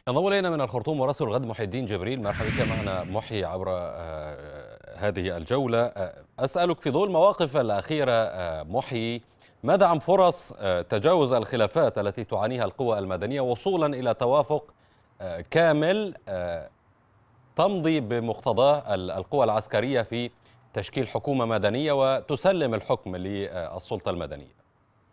انضم الينا من الخرطوم مراسل الغد محي الدين جبريل. مرحبا بك معنا محي عبر هذه الجولة. أسألك في ضوء المواقف الأخيرة محي، ماذا عن فرص تجاوز الخلافات التي تعانيها القوى المدنية وصولا إلى توافق كامل تمضي بمقتضاه القوى العسكرية في تشكيل حكومة مدنية وتسلم الحكم للسلطة المدنية؟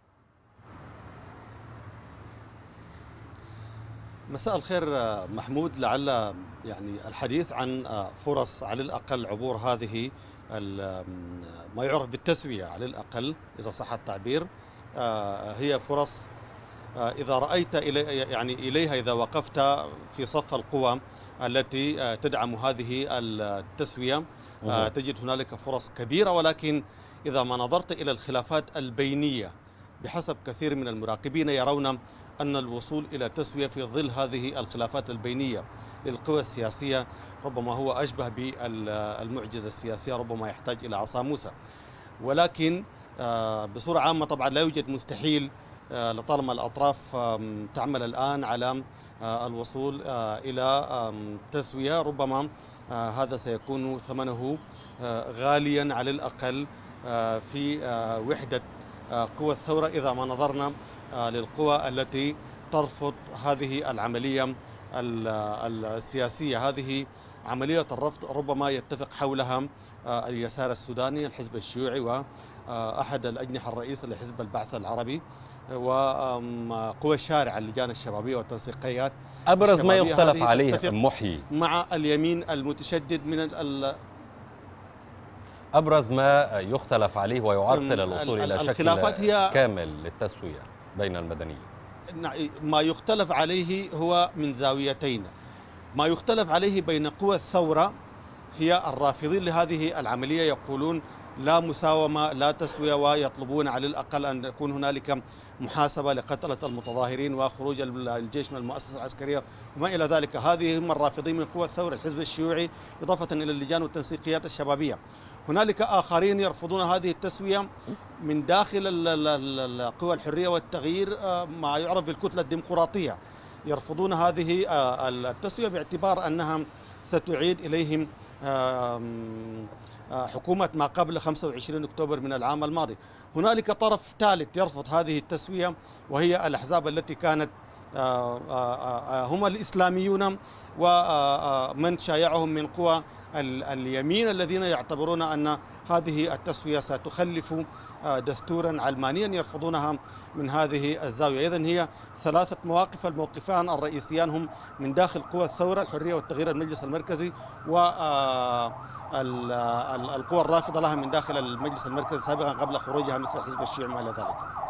مساء الخير محمود. لعل الحديث عن فرص على الأقل عبور هذه ما يعرف بالتسوية على الأقل إذا صح التعبير. هي فرص إذا رأيت إليها، إذا وقفت في صف القوى التي تدعم هذه التسوية تجد هنالك فرص كبيرة، ولكن إذا ما نظرت إلى الخلافات البينية بحسب كثير من المراقبين يرون أن الوصول إلى تسوية في ظل هذه الخلافات البينية للقوى السياسية ربما هو أشبه بالمعجزة السياسية، ربما يحتاج إلى عصا موسى. ولكن بصورة عامة طبعا لا يوجد مستحيل لطالما الأطراف تعمل الآن على الوصول إلى تسوية. ربما هذا سيكون ثمنه غاليا على الأقل في وحدة قوى الثورة إذا ما نظرنا للقوى التي ترفض هذه العملية السياسية. هذه عملية الرفض ربما يتفق حولها اليسار السوداني، الحزب الشيوعي، وأحد الأجنحة الرئيسة لحزب البعث العربي، وقوى الشارع، اللجان الشبابية والتنسيقيات أبرز ما الشبابية. يختلف هذه عليه تتفق محي، مع اليمين المتشدد من أبرز ما يختلف عليه ويعرقل الوصول إلى شكل الخلافات هي كامل للتسوية بين المدنيين. ما يختلف عليه هو من زاويتين. ما يختلف عليه بين قوى الثورة هي الرافضين لهذه العملية يقولون لا مساومة لا تسوية، ويطلبون على الأقل أن يكون هنالك محاسبة لقتلة المتظاهرين وخروج الجيش من المؤسسة العسكرية وما إلى ذلك. هذه هم الرافضين من قوى الثورة، الحزب الشيوعي، إضافة إلى اللجان والتنسيقيات الشبابية. هنالك آخرين يرفضون هذه التسوية من داخل القوى الحرية والتغيير، ما يعرف بالكتلة الديمقراطية، يرفضون هذه التسوية باعتبار أنها ستعيد إليهم حكومة ما قبل 25 أكتوبر من العام الماضي. هنالك طرف ثالث يرفض هذه التسوية وهي الأحزاب التي كانت هم الإسلاميون ومن شايعهم من قوى اليمين الذين يعتبرون أن هذه التسوية ستخلف دستورا علمانيا، يرفضونها من هذه الزاوية. إذن هي ثلاثة مواقف، الموقفان الرئيسيان هم من داخل قوى الثورة الحرية والتغيير المجلس المركزي، والقوى الرافضة لها من داخل المجلس المركزي سابقا قبل خروجها مثل حزب الشيوعي وما إلى ذلك.